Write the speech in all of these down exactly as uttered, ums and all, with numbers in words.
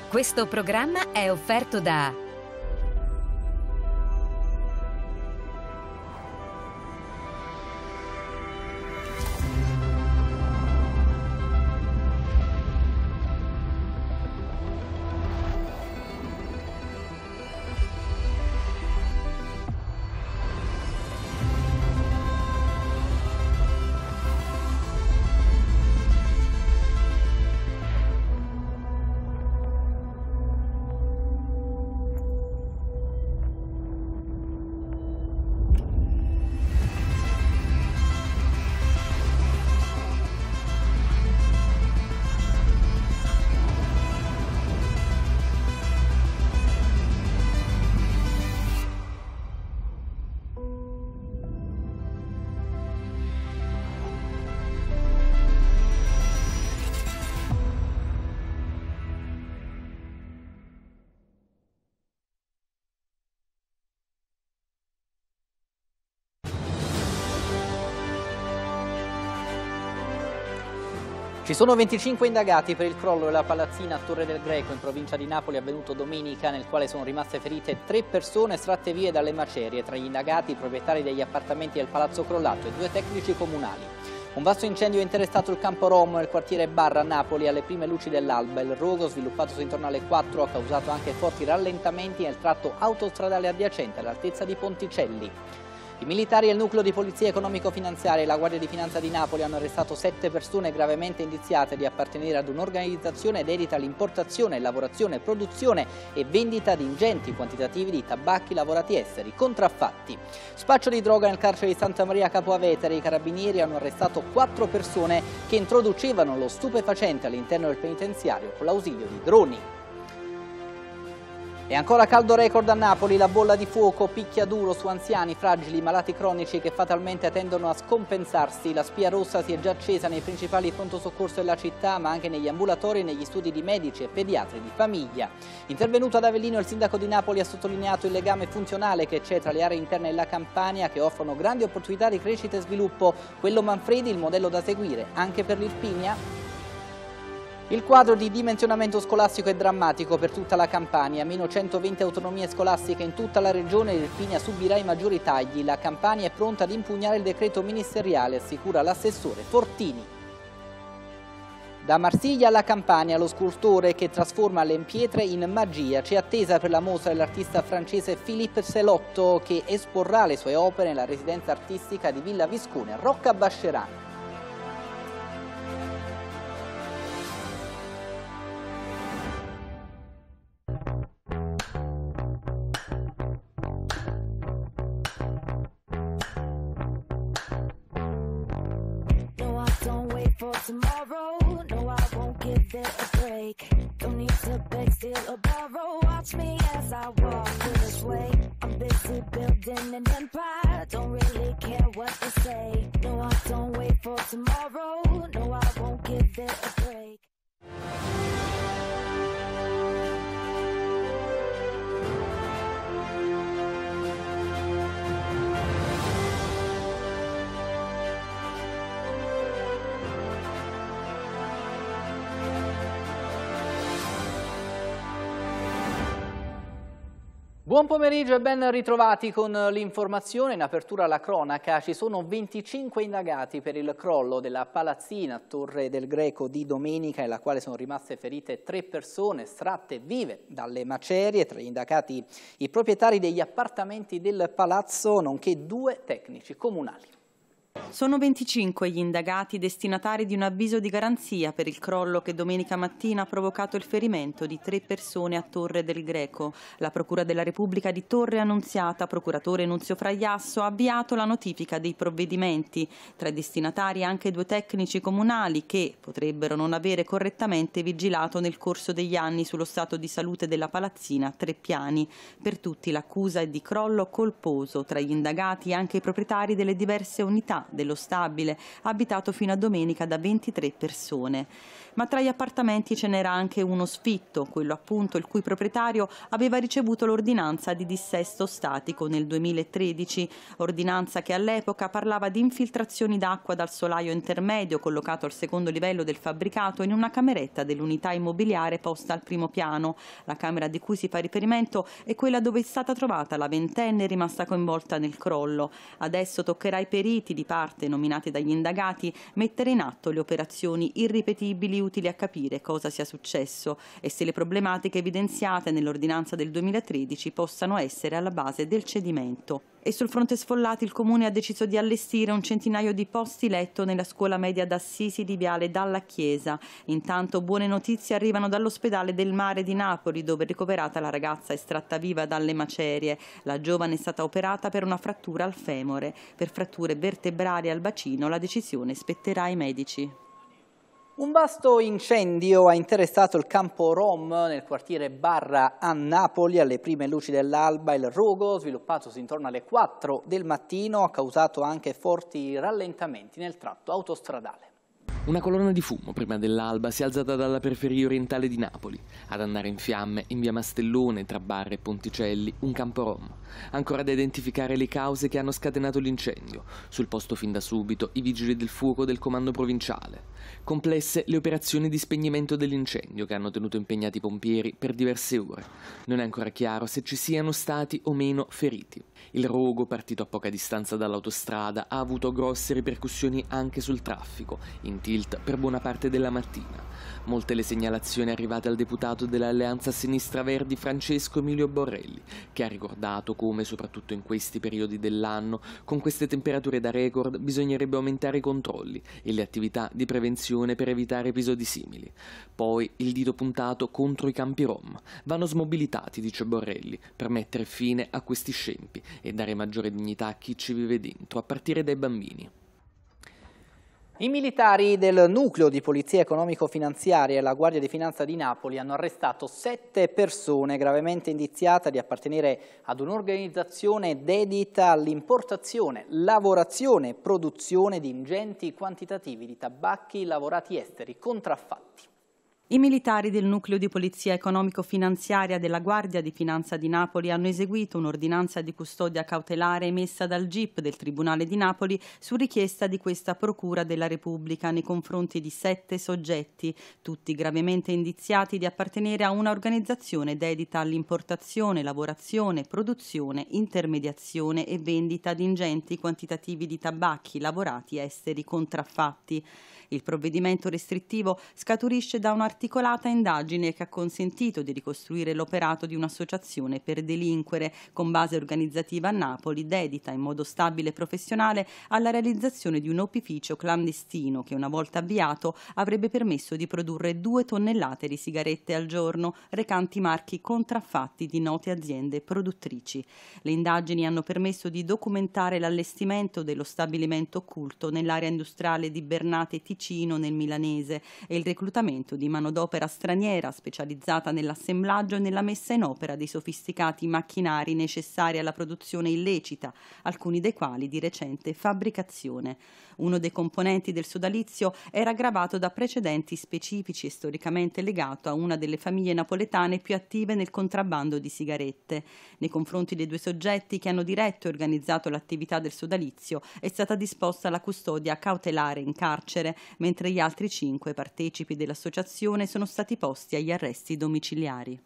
Questo programma è offerto da Ci sono venticinque indagati per il crollo della palazzina a Torre del Greco in provincia di Napoli avvenuto domenica, nel quale sono rimaste ferite tre persone estratte vie dalle macerie. Tra gli indagati i proprietari degli appartamenti del palazzo crollato e due tecnici comunali. Un vasto incendio ha interessato il Campo Rom nel quartiere Barra a Napoli alle prime luci dell'alba. Il rogo, sviluppatosi intorno alle quattro, ha causato anche forti rallentamenti nel tratto autostradale adiacente all'altezza di Ponticelli. I militari e il nucleo di polizia economico-finanziaria e la Guardia di Finanza di Napoli hanno arrestato sette persone gravemente indiziate di appartenere ad un'organizzazione dedita all'importazione, lavorazione, produzione e vendita di ingenti quantitativi di tabacchi lavorati esteri, contraffatti. Spaccio di droga nel carcere di Santa Maria Capua Vetere. I carabinieri hanno arrestato quattro persone che introducevano lo stupefacente all'interno del penitenziario con l'ausilio di droni. E ancora caldo record a Napoli, la bolla di fuoco picchia duro su anziani, fragili, malati cronici che fatalmente tendono a scompensarsi. La spia rossa si è già accesa nei principali pronto soccorso della città, ma anche negli ambulatori e negli studi di medici e pediatri di famiglia. Intervenuto ad Avellino, il sindaco di Napoli ha sottolineato il legame funzionale che c'è tra le aree interne della Campania, che offrono grandi opportunità di crescita e sviluppo. Quello Manfredi, il modello da seguire anche per l'Irpinia? Il quadro di dimensionamento scolastico è drammatico per tutta la Campania, meno centoventi autonomie scolastiche in tutta la regione, l'Irpinia subirà i maggiori tagli. La Campania è pronta ad impugnare il decreto ministeriale, assicura l'assessore Fortini. Da Marsiglia alla Campania, lo scultore che trasforma le pietre in magia. C'è attesa per la mostra dell'artista francese Philippe Selotto, che esporrà le sue opere nella residenza artistica di Villa Viscone a Rocca Bascerano. For tomorrow, no, I won't give it a break. Don't need to beg, steal or borrow. Watch me as I walk this way. I'm busy building an empire. Don't really care what they say. No, I don't wait for tomorrow. No, I won't give it a break. Buon pomeriggio e ben ritrovati con l'informazione. In apertura alla cronaca ci sono venticinque indagati per il crollo della palazzina a Torre del Greco di domenica, nella quale sono rimaste ferite tre persone estratte vive dalle macerie. Tra gli indagati i proprietari degli appartamenti del palazzo, nonché due tecnici comunali. Sono venticinque gli indagati destinatari di un avviso di garanzia per il crollo che domenica mattina ha provocato il ferimento di tre persone a Torre del Greco. La Procura della Repubblica di Torre Annunziata, procuratore Nunzio Fraiasso, ha avviato la notifica dei provvedimenti. Tra i destinatari anche due tecnici comunali che potrebbero non avere correttamente vigilato nel corso degli anni sullo stato di salute della palazzina a tre piani. Per tutti l'accusa è di crollo colposo. Tra gli indagati anche i proprietari delle diverse unità dello stabile, abitato fino a domenica da ventitré persone. Ma tra gli appartamenti ce n'era anche uno sfitto, quello appunto il cui proprietario aveva ricevuto l'ordinanza di dissesto statico nel duemilatredici, ordinanza che all'epoca parlava di infiltrazioni d'acqua dal solaio intermedio collocato al secondo livello del fabbricato in una cameretta dell'unità immobiliare posta al primo piano. La camera di cui si fa riferimento è quella dove è stata trovata la ventenne rimasta coinvolta nel crollo. Adesso toccherà ai periti di parte nominati dagli indagati mettere in atto le operazioni irripetibili utili a capire cosa sia successo e se le problematiche evidenziate nell'ordinanza del duemilatredici possano essere alla base del cedimento. E sul fronte sfollati il Comune ha deciso di allestire un centinaio di posti letto nella scuola media d'Assisi di Viale Dalla Chiesa. Intanto buone notizie arrivano dall'ospedale del Mare di Napoli, dove è ricoverata la ragazza estratta viva dalle macerie. La giovane è stata operata per una frattura al femore. Per fratture vertebrali al bacino la decisione spetterà ai medici. Un vasto incendio ha interessato il campo Rom nel quartiere Barra a Napoli. Alle prime luci dell'alba il rogo, sviluppatosi intorno alle quattro del mattino, ha causato anche forti rallentamenti nel tratto autostradale. Una colonna di fumo prima dell'alba si è alzata dalla periferia orientale di Napoli, ad andare in fiamme in via Mastellone tra Barra e Ponticelli, un campo rom. Ancora da identificare le cause che hanno scatenato l'incendio. Sul posto fin da subito i vigili del fuoco del comando provinciale. Complesse le operazioni di spegnimento dell'incendio che hanno tenuto impegnati i pompieri per diverse ore. Non è ancora chiaro se ci siano stati o meno feriti. Il rogo, partito a poca distanza dall'autostrada, ha avuto grosse ripercussioni anche sul traffico, in tilt per buona parte della mattina. Molte le segnalazioni arrivate al deputato dell'Alleanza Sinistra Verdi Francesco Emilio Borrelli, che ha ricordato come, soprattutto in questi periodi dell'anno, con queste temperature da record, bisognerebbe aumentare i controlli e le attività di prevenzione per evitare episodi simili. Poi il dito puntato contro i campi rom. Vanno smobilitati, dice Borrelli, per mettere fine a questi scempi e dare maggiore dignità a chi ci vive dentro, a partire dai bambini. I militari del nucleo di polizia economico-finanziaria e la Guardia di Finanza di Napoli hanno arrestato sette persone gravemente indiziate di appartenere ad un'organizzazione dedita all'importazione, lavorazione e produzione di ingenti quantitativi di tabacchi lavorati esteri contraffatti. I militari del nucleo di polizia economico-finanziaria della Guardia di Finanza di Napoli hanno eseguito un'ordinanza di custodia cautelare emessa dal G I P del Tribunale di Napoli su richiesta di questa Procura della Repubblica nei confronti di sette soggetti, tutti gravemente indiziati di appartenere a una organizzazione dedita all'importazione, lavorazione, produzione, intermediazione e vendita di ingenti quantitativi di tabacchi lavorati esteri contraffatti. Il provvedimento restrittivo scaturisce da un'articolata indagine che ha consentito di ricostruire l'operato di un'associazione per delinquere con base organizzativa a Napoli, dedita in modo stabile e professionale alla realizzazione di un opificio clandestino che, una volta avviato, avrebbe permesso di produrre due tonnellate di sigarette al giorno, recanti marchi contraffatti di note aziende produttrici. Le indagini hanno permesso di documentare l'allestimento dello stabilimento occulto nell'area industriale di Bernate Ticino nel Milanese e il reclutamento di manodopera straniera specializzata nell'assemblaggio e nella messa in opera dei sofisticati macchinari necessari alla produzione illecita, alcuni dei quali di recente fabbricazione. Uno dei componenti del sodalizio era gravato da precedenti specifici e storicamente legato a una delle famiglie napoletane più attive nel contrabbando di sigarette. Nei confronti dei due soggetti che hanno diretto e organizzato l'attività del sodalizio è stata disposta la custodia cautelare in carcere, mentre gli altri cinque partecipi dell'associazione sono stati posti agli arresti domiciliari.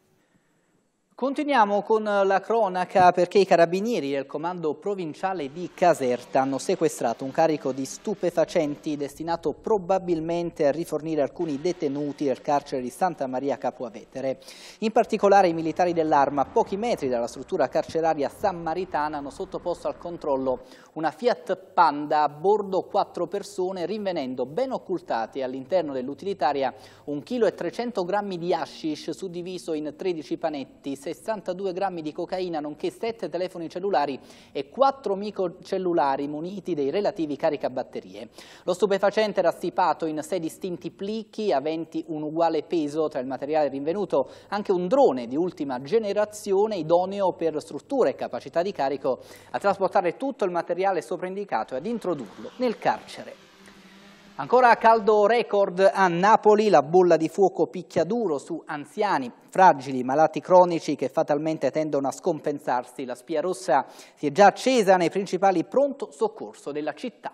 Continuiamo con la cronaca perché i carabinieri del comando provinciale di Caserta hanno sequestrato un carico di stupefacenti destinato probabilmente a rifornire alcuni detenuti del carcere di Santa Maria Capua Vetere. In particolare i militari dell'Arma, a pochi metri dalla struttura carceraria sammaritana, hanno sottoposto al controllo una Fiat Panda a bordo quattro persone, rinvenendo ben occultati all'interno dell'utilitaria un chilo e trecento grammi di hashish suddiviso in tredici panetti, sessantadue grammi di cocaina, nonché sette telefoni cellulari e quattro microcellulari muniti dei relativi caricabatterie. Lo stupefacente era stipato in sei distinti plicchi aventi un uguale peso. Tra il materiale rinvenuto anche un drone di ultima generazione idoneo per strutture e capacità di carico a trasportare tutto il materiale soprindicato e ad introdurlo nel carcere. Ancora caldo record a Napoli, la bolla di fuoco picchia duro su anziani, fragili, malati cronici che fatalmente tendono a scompensarsi. La spia rossa si è già accesa nei principali pronto soccorso della città.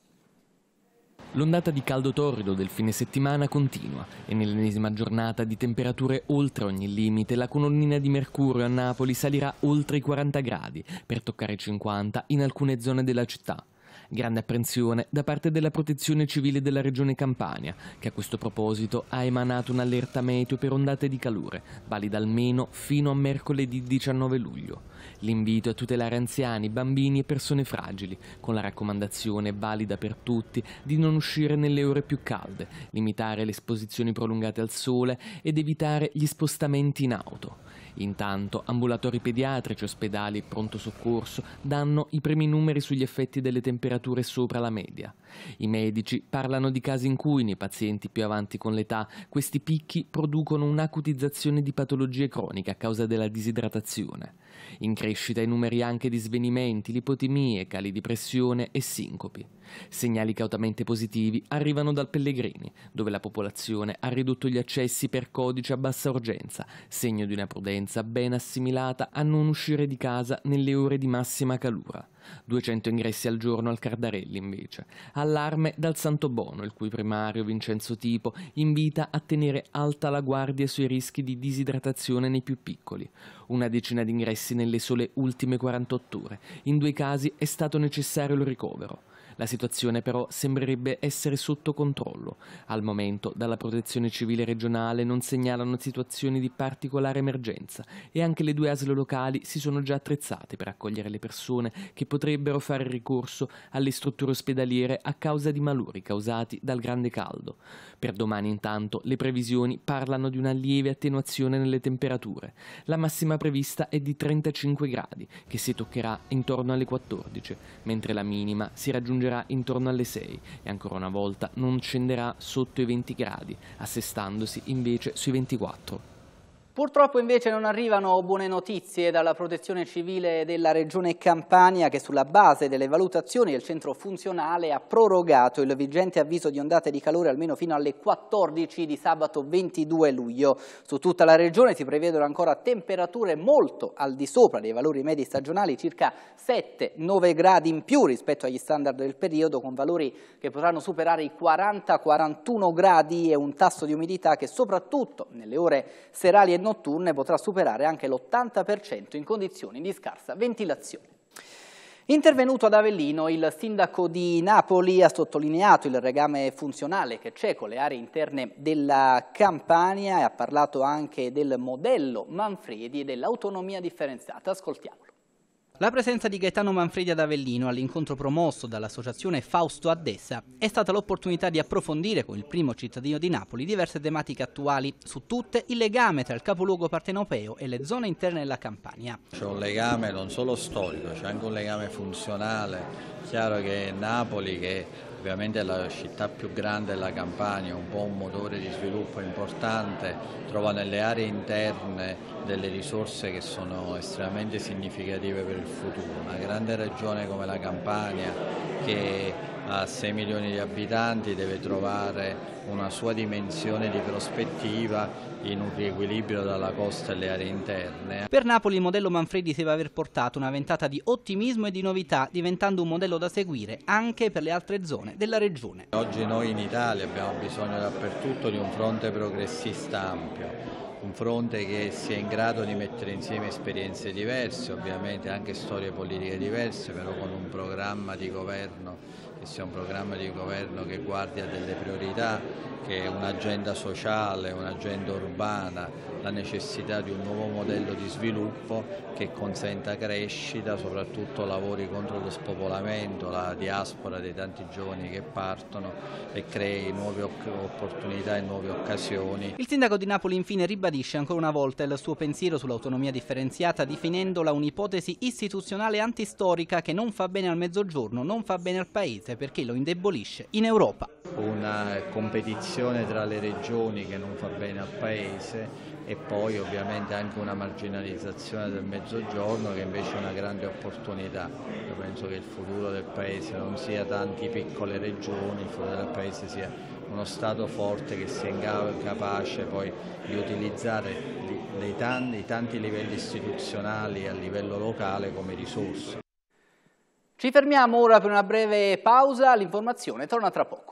L'ondata di caldo torrido del fine settimana continua e nell'ennesima giornata di temperature oltre ogni limite la colonnina di mercurio a Napoli salirà oltre i quaranta gradi per toccare i cinquanta in alcune zone della città. Grande apprensione da parte della Protezione Civile della Regione Campania, che a questo proposito ha emanato un'allerta meteo per ondate di calore, valida almeno fino a mercoledì diciannove luglio. L'invito è a tutelare anziani, bambini e persone fragili, con la raccomandazione valida per tutti di non uscire nelle ore più calde, limitare le esposizioni prolungate al sole ed evitare gli spostamenti in auto. Intanto ambulatori pediatrici, ospedali e pronto soccorso danno i primi numeri sugli effetti delle temperature sopra la media. I medici parlano di casi in cui nei pazienti più avanti con l'età questi picchi producono un'acutizzazione di patologie croniche a causa della disidratazione. In crescita i numeri anche di svenimenti, lipotimie, cali di pressione e sincopi. Segnali cautamente positivi arrivano dal Pellegrini, dove la popolazione ha ridotto gli accessi per codice a bassa urgenza, segno di una prudenza ben assimilata a non uscire di casa nelle ore di massima calura. duecento ingressi al giorno al Cardarelli invece. Allarme dal Santobono, il cui primario Vincenzo Tipo invita a tenere alta la guardia sui rischi di disidratazione nei più piccoli. Una decina di ingressi nelle sole ultime quarantotto ore. In due casi è stato necessario il ricovero. La situazione però sembrerebbe essere sotto controllo. Al momento dalla Protezione Civile regionale non segnalano situazioni di particolare emergenza e anche le due A S L locali si sono già attrezzate per accogliere le persone che potrebbero fare ricorso alle strutture ospedaliere a causa di malori causati dal grande caldo. Per domani intanto le previsioni parlano di una lieve attenuazione nelle temperature. La massima prevista è di trentacinque gradi, che si toccherà intorno alle quattordici, mentre la minima si raggiungerà intorno alle sei e ancora una volta non scenderà sotto i venti gradi, assestandosi invece sui ventiquattro. Purtroppo invece non arrivano buone notizie dalla Protezione Civile della Regione Campania, che sulla base delle valutazioni del centro funzionale ha prorogato il vigente avviso di ondate di calore almeno fino alle quattordici di sabato ventidue luglio. Su tutta la regione si prevedono ancora temperature molto al di sopra dei valori medi stagionali, circa sette nove gradi in più rispetto agli standard del periodo, con valori che potranno superare i quaranta quarantuno gradi e un tasso di umidità che soprattutto nelle ore serali e notturne potrà superare anche l'ottanta per cento in condizioni di scarsa ventilazione. Intervenuto ad Avellino, il sindaco di Napoli ha sottolineato il legame funzionale che c'è con le aree interne della Campania e ha parlato anche del modello Manfredi e dell'autonomia differenziata. Ascoltiamolo. La presenza di Gaetano Manfredi ad Avellino all'incontro promosso dall'associazione Fausto Addessa è stata l'opportunità di approfondire con il primo cittadino di Napoli diverse tematiche attuali, su tutte il legame tra il capoluogo partenopeo e le zone interne della Campania. C'è un legame non solo storico, c'è anche un legame funzionale. Chiaro che Napoli, che ovviamente è la città più grande della Campania, un po' un motore di sviluppo importante, trova nelle aree interne delle risorse che sono estremamente significative per il futuro. Una grande regione come la Campania, che ha sei milioni di abitanti, deve trovare una sua dimensione di prospettiva in un riequilibrio dalla costa e le aree interne. Per Napoli il modello Manfredi deve aver portato una ventata di ottimismo e di novità, diventando un modello da seguire anche per le altre zone della regione. Oggi noi in Italia abbiamo bisogno dappertutto di un fronte progressista ampio, un fronte che sia in grado di mettere insieme esperienze diverse, ovviamente anche storie politiche diverse, però con un programma di governo che sia un programma di governo che guardi a delle priorità, che è un'agenda sociale, un'agenda urbana, la necessità di un nuovo modello di sviluppo che consenta crescita, soprattutto lavori contro lo spopolamento, la diaspora dei tanti giovani che partono e crei nuove opportunità e nuove occasioni. Il sindaco di Napoli infine ribadisce ancora una volta il suo pensiero sull'autonomia differenziata, definendola un'ipotesi istituzionale antistorica che non fa bene al Mezzogiorno, non fa bene al Paese perché lo indebolisce in Europa. Una competizione tra le regioni che non fa bene al Paese e poi ovviamente anche una marginalizzazione del Mezzogiorno che invece è una grande opportunità. Io penso che il futuro del Paese non sia tanti piccole regioni, il futuro del Paese sia uno Stato forte che sia capace poi di utilizzare dei tanti, i tanti livelli istituzionali a livello locale come risorse. Ci fermiamo ora per una breve pausa, l'informazione torna tra poco.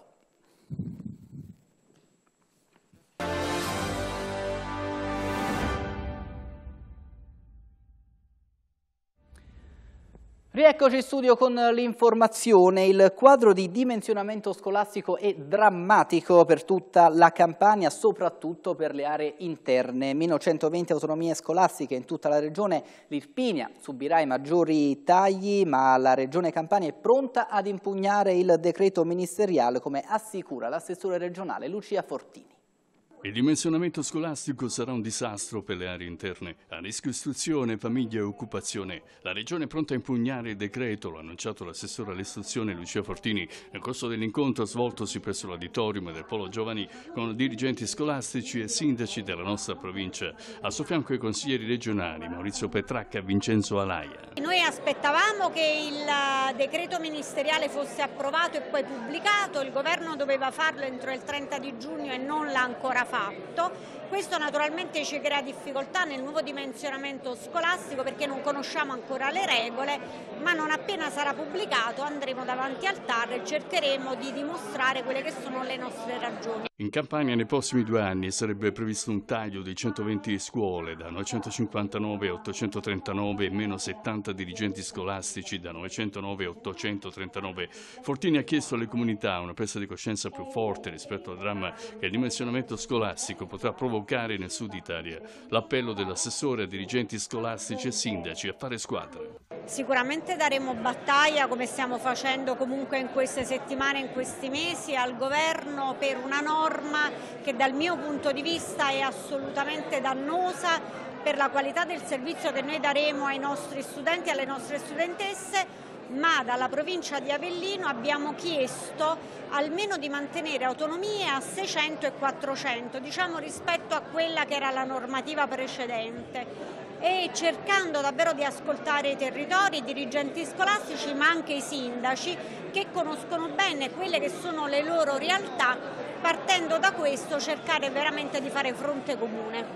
Rieccoci in studio con l'informazione. Il quadro di dimensionamento scolastico è drammatico per tutta la Campania, soprattutto per le aree interne. Meno centoventi autonomie scolastiche in tutta la regione. L'Irpinia subirà i maggiori tagli, ma la regione Campania è pronta ad impugnare il decreto ministeriale, come assicura l'assessore regionale Lucia Fortini. Il dimensionamento scolastico sarà un disastro per le aree interne, a rischio istruzione, famiglia e occupazione. La Regione è pronta a impugnare il decreto, l'ha annunciato l'assessore all'istruzione Lucia Fortini nel corso dell'incontro svoltosi presso l'auditorium del Polo Giovani con dirigenti scolastici e sindaci della nostra provincia. Al suo fianco i consiglieri regionali Maurizio Petracca e Vincenzo Alaia. Noi aspettavamo che il decreto ministeriale fosse approvato e poi pubblicato, il governo doveva farlo entro il trenta di giugno e non l'ha ancora fatto. fatto. Questo naturalmente ci crea difficoltà nel nuovo dimensionamento scolastico perché non conosciamo ancora le regole, ma non appena sarà pubblicato andremo davanti al T A R e cercheremo di dimostrare quelle che sono le nostre ragioni. In Campania nei prossimi due anni sarebbe previsto un taglio di centoventi scuole da novecentocinquantanove a ottocentotrentanove e meno settanta dirigenti scolastici da novecentonove a ottocentotrentanove. Fortini ha chiesto alle comunità una presa di coscienza più forte rispetto al dramma che il dimensionamento scolastico potrà provocare nel sud Italia. L'appello dell'assessore a dirigenti scolastici e sindaci a fare squadra. Sicuramente daremo battaglia, come stiamo facendo comunque in queste settimane, in questi mesi, al governo per una norma che dal mio punto di vista è assolutamente dannosa per la qualità del servizio che noi daremo ai nostri studenti e alle nostre studentesse, ma dalla provincia di Avellino abbiamo chiesto almeno di mantenere autonomie a seicento e quattrocento, diciamo rispetto a quella che era la normativa precedente, e cercando davvero di ascoltare i territori, i dirigenti scolastici, ma anche i sindaci che conoscono bene quelle che sono le loro realtà, partendo da questo cercare veramente di fare fronte comune.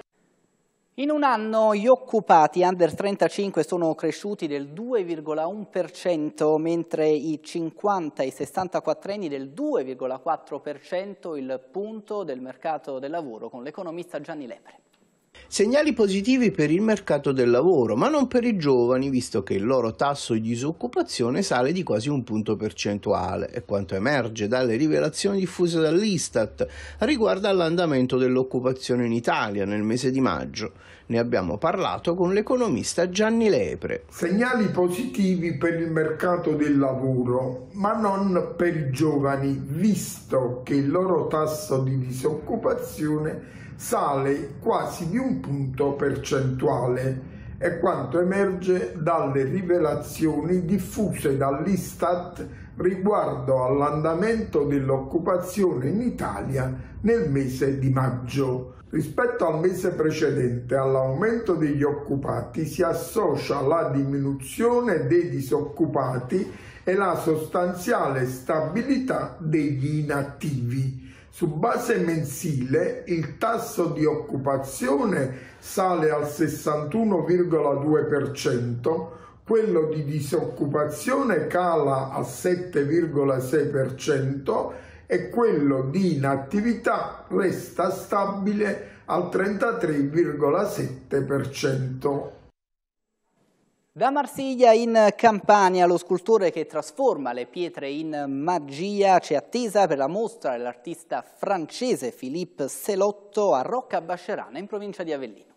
In un anno gli occupati under trentacinque sono cresciuti del due virgola uno per cento, mentre i cinquanta e i sessantaquattrenni del due virgola quattro per cento, il punto del mercato del lavoro con l'economista Gianni Lepre. Segnali positivi per il mercato del lavoro, ma non per i giovani, visto che il loro tasso di disoccupazione sale di quasi un punto percentuale e quanto emerge dalle rivelazioni diffuse dall'Istat riguarda l'andamento dell'occupazione in Italia nel mese di maggio. Ne abbiamo parlato con l'economista Gianni Lepre. Segnali positivi per il mercato del lavoro, ma non per i giovani, visto che il loro tasso di disoccupazione sale quasi di un punto percentuale, è quanto emerge dalle rivelazioni diffuse dall'Istat riguardo all'andamento dell'occupazione in Italia nel mese di maggio. Rispetto al mese precedente, all'aumento degli occupati si associa la diminuzione dei disoccupati e la sostanziale stabilità degli inattivi. Su base mensile il tasso di occupazione sale al sessantuno virgola due per cento, quello di disoccupazione cala al sette virgola sei per cento e quello di inattività resta stabile al trentatré virgola sette per cento. Da Marsiglia in Campania, lo scultore che trasforma le pietre in magia c'è attesa per la mostra dell'artista francese Philippe Selotto a Rocca Bascerana in provincia di Avellino.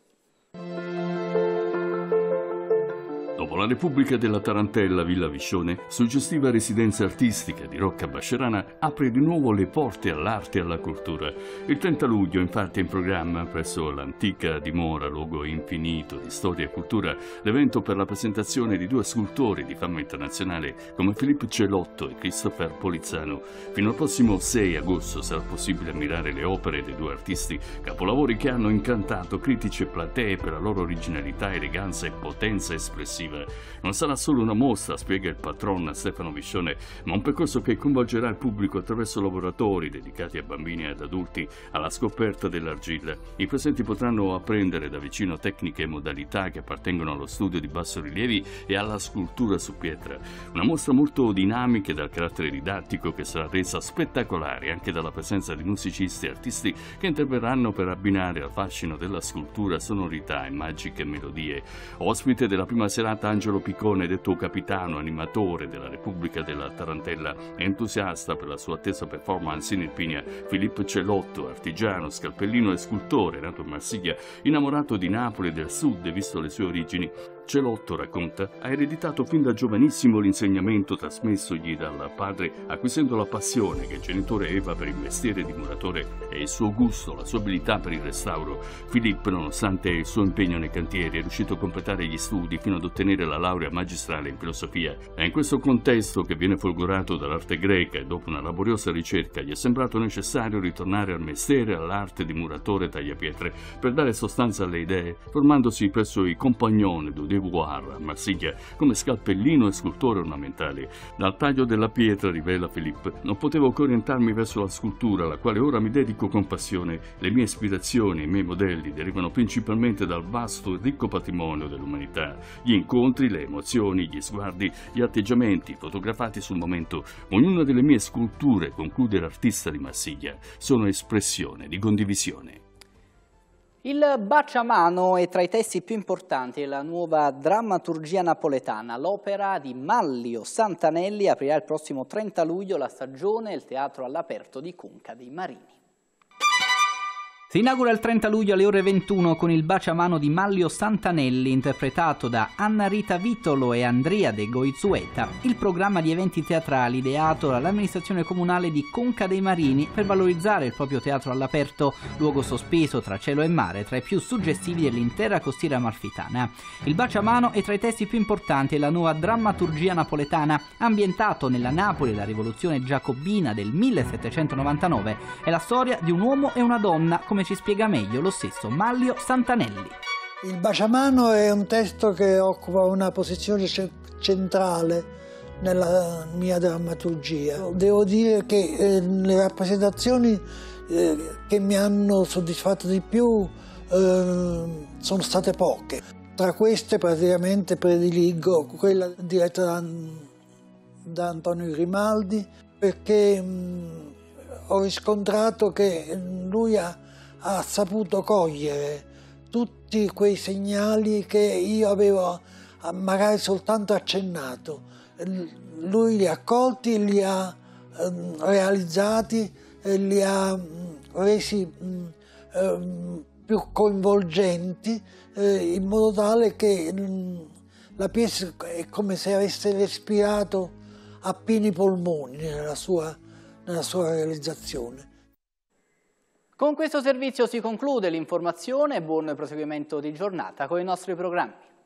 Dopo la Repubblica della Tarantella Villa Viscione, suggestiva residenza artistica di Rocca Bascerana apre di nuovo le porte all'arte e alla cultura. Il trenta luglio infatti è in programma presso l'antica dimora luogo infinito di storia e cultura l'evento per la presentazione di due scultori di fama internazionale come Philippe Selotto e Christopher Polizzano. Fino al prossimo sei agosto sarà possibile ammirare le opere dei due artisti, capolavori che hanno incantato critici e platee per la loro originalità, eleganza e potenza espressiva. Non sarà solo una mostra, spiega il patron Stefano Viscione, ma un percorso che coinvolgerà il pubblico attraverso laboratori dedicati a bambini e ad adulti alla scoperta dell'argilla. I presenti potranno apprendere da vicino tecniche e modalità che appartengono allo studio di bassorilievi e alla scultura su pietra. Una mostra molto dinamica e dal carattere didattico che sarà resa spettacolare anche dalla presenza di musicisti e artisti che interverranno per abbinare al fascino della scultura sonorità e magiche melodie. Ospite della prima serata Angelo Piccone, detto capitano, animatore della Repubblica della Tarantella, entusiasta per la sua attesa performance in Irpinia, Philippe Selotto, artigiano, scalpellino e scultore, nato a Marsiglia, innamorato di Napoli e del sud e visto le sue origini. Selotto, racconta, ha ereditato fin da giovanissimo l'insegnamento trasmessogli dal padre, acquisendo la passione che il genitore aveva per il mestiere di muratore e il suo gusto, la sua abilità per il restauro. Philippe, nonostante il suo impegno nei cantieri, è riuscito a completare gli studi fino ad ottenere la laurea magistrale in filosofia. È in questo contesto che viene folgorato dall'arte greca e dopo una laboriosa ricerca gli è sembrato necessario ritornare al mestiere e all'arte di muratore tagliapietre per dare sostanza alle idee, formandosi presso i Compagnoni du Devoir a Marsiglia come scalpellino e scultore ornamentale. Dal taglio della pietra, rivela Philippe, non potevo che orientarmi verso la scultura, alla quale ora mi dedico con passione. Le mie ispirazioni e i miei modelli derivano principalmente dal vasto e ricco patrimonio dell'umanità. Gli incontri, le emozioni, gli sguardi, gli atteggiamenti fotografati sul momento. Ognuna delle mie sculture, conclude l'artista di Marsiglia, sono espressione di condivisione. Il Baciamano è tra i testi più importanti della nuova drammaturgia napoletana. L'opera di Mallio Santanelli aprirà il prossimo trenta luglio la stagione del teatro all'aperto di Conca dei Marini. Si inaugura il trenta luglio alle ore ventuno con il Baciamano di Mallio Santanelli, interpretato da Anna Rita Vitolo e Andrea De Goizueta, il programma di eventi teatrali ideato dall'amministrazione comunale di Conca dei Marini per valorizzare il proprio teatro all'aperto, luogo sospeso tra cielo e mare, tra i più suggestivi dell'intera costiera amalfitana. Il Baciamano è tra i testi più importanti della nuova drammaturgia napoletana, ambientato nella Napoli della rivoluzione giacobina del millesettecentonovantanove. È la storia di un uomo e una donna, come come ci spiega meglio lo stesso Mallio Santanelli. Il Baciamano è un testo che occupa una posizione centrale nella mia drammaturgia. Devo dire che eh, le rappresentazioni eh, che mi hanno soddisfatto di più eh, sono state poche. Tra queste praticamente prediligo quella diretta da, da Antonio Grimaldi, perché mh, ho riscontrato che lui ha ha saputo cogliere tutti quei segnali che io avevo magari soltanto accennato. Lui li ha colti, li ha eh, realizzati, eh, li ha mh, resi mh, eh, più coinvolgenti, eh, in modo tale che mh, la pièce è come se avesse respirato a pieni polmoni nella sua, nella sua realizzazione. Con questo servizio si conclude l'informazione. Buon proseguimento di giornata con i nostri programmi.